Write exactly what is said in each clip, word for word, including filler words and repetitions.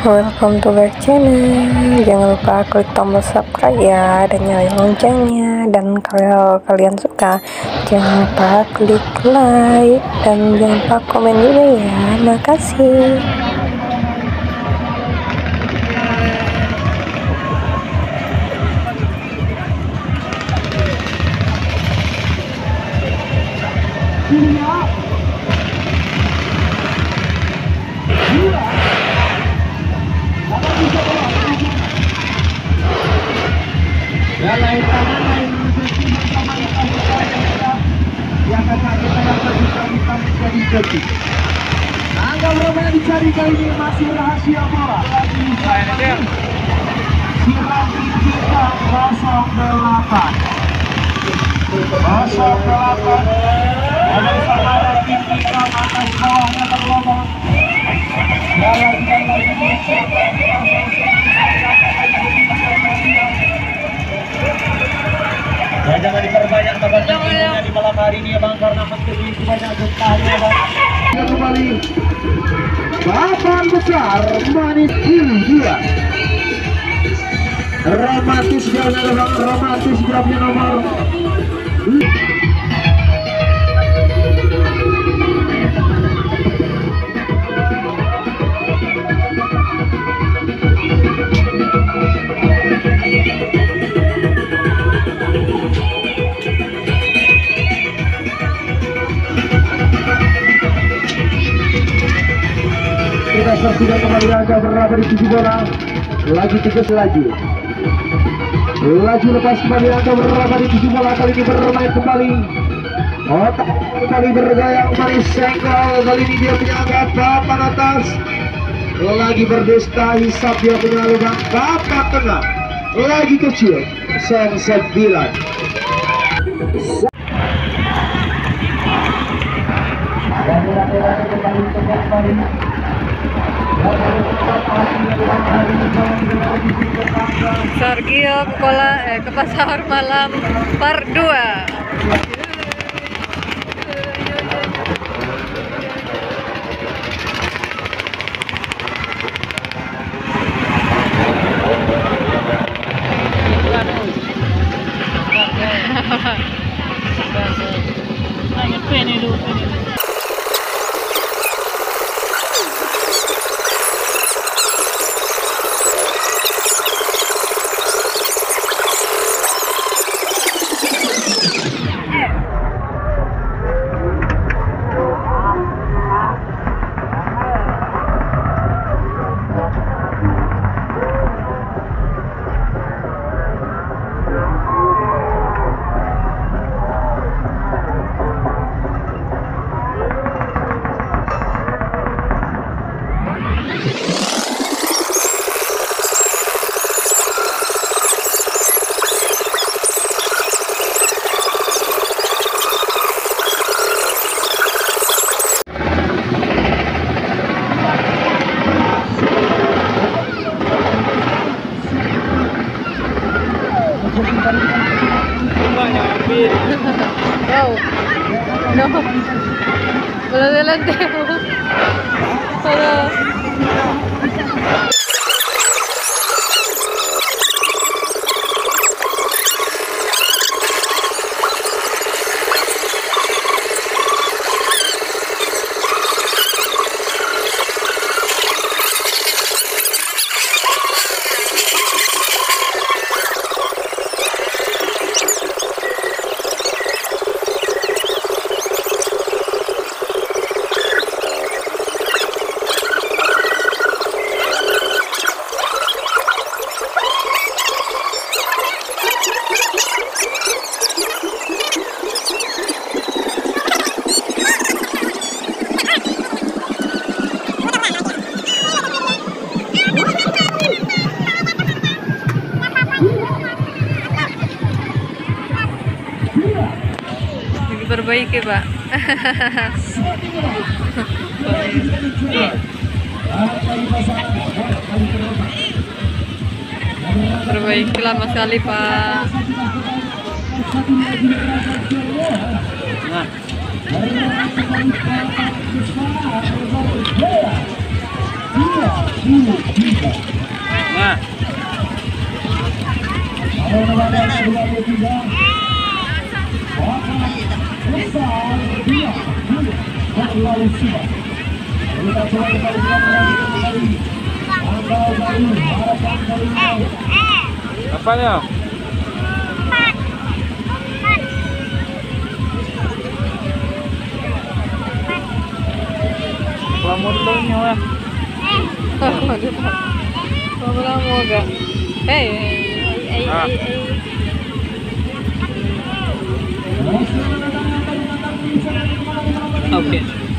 Welcome to back channel. Jangan lupa klik tombol subscribe ya, dan nyalain loncengnya. Dan kalau kalian suka, jangan lupa klik like dan jangan lupa komen juga ya. Makasih. Ya, lain tangan, lain rezeki bersama kita yang akan kita dapat bisa kita menjadi jadi. Angka berapa yang dicari kali ini masih rahasia bola. Sirati kita kosong delapan kosong delapan. Ada saudara tim kita atas bawahnya terlobong. Ya, lagi lagi ya, jangan diperbanyak kabar di malam hari ini ya Bang, karena masih banyak getahnya Bang. Kembali papan besar manis ini dua romantis gamenya Bang, romantis gamenya nomor sudah kembali agak berapa di tujuh bola lagi tiga lagi lagi lepas kembali agak berapa di tujuh bola kali ini bermain kembali otak kembali bergaya manis senggol kali ini dia punya angka papan atas lagi berdesta hisap dia punya lubang papan tengah lagi kecil sen sembilan dan laki-laki kembali tegak kembali Sergio Kola eh, ke pasar malam part dua. Wow, no, wala delante. Para diperbaiki Pak. Perbaikilah Mas Ali Pak. Nah. Nah, apanya? Plamutongnya lah. Wala mo ga. Hey, ay, Ah. ay, ay. Oke.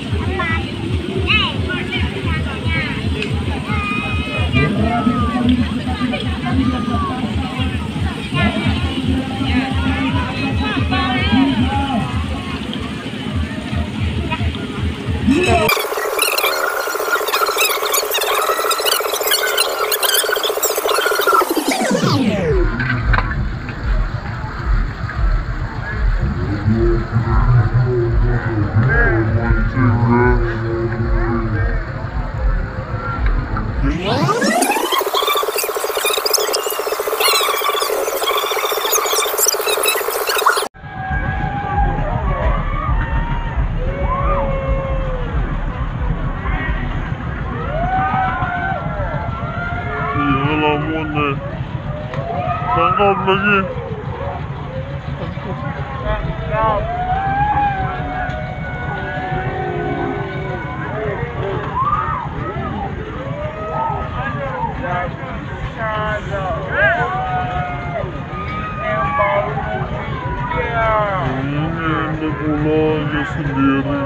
Iya lamun deh. Tangkap lagi. Ini ada pulangnya sendiri.